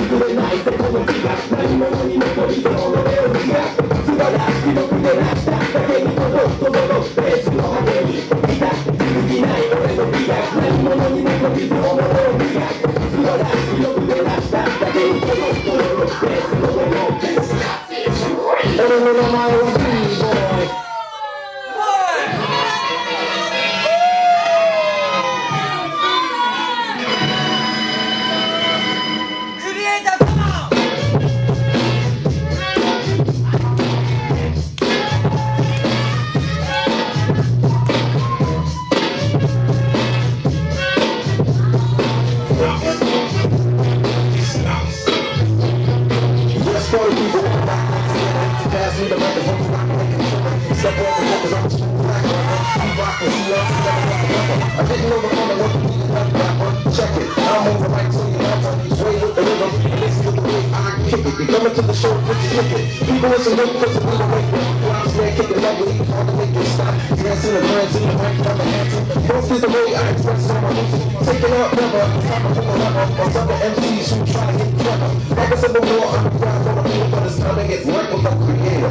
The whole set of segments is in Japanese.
崩れないぜこの日が何者に残りそうのメロディが素晴らしき僕でなしただけに届くベースの果てにいた揺るぎない俺の美が何者に残りそうのメロディが素晴らしき僕でなしただけに届くベースのメロディ俺の名前はB-Boy I didn't know the corner what you need that rapper. Check it, I'm on the right to you, I'm on these ways with the rhythm. Listen to the way I kick it. You coming to the show with the ticket. People listen to because of the way I'm scared, kicking lovely, all the way to stop. Dancing and prancing, the mic on the handsome. Most is the way I express on my music. Taking up never, I'm a whole level. On top of MCs who try to get clever. Like I said before, I'm a crowd on the field, but it's time to get right with the creator.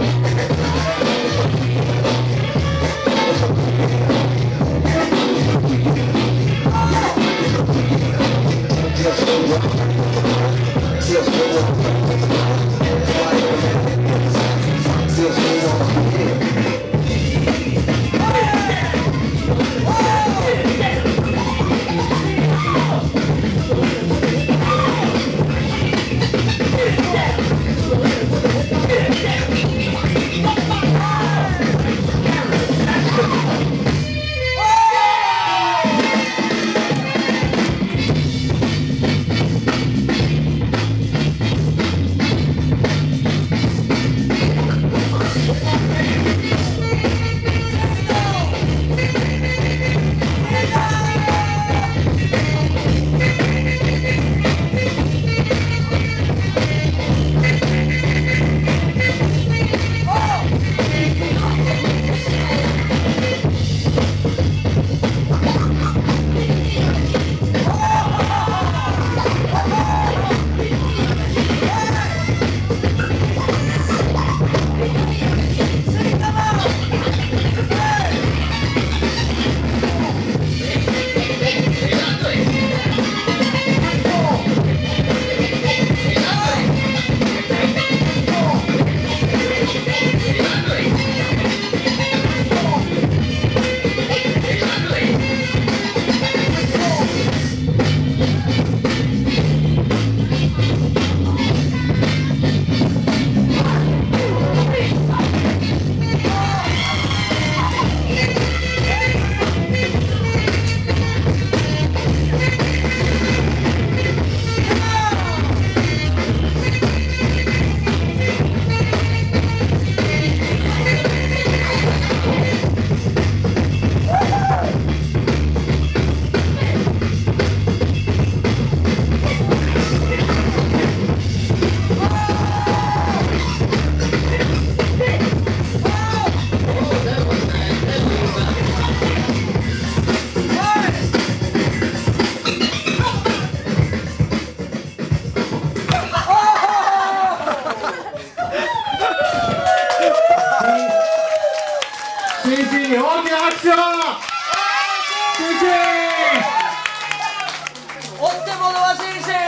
CC 大きな拍手を CC 落ちてものは CC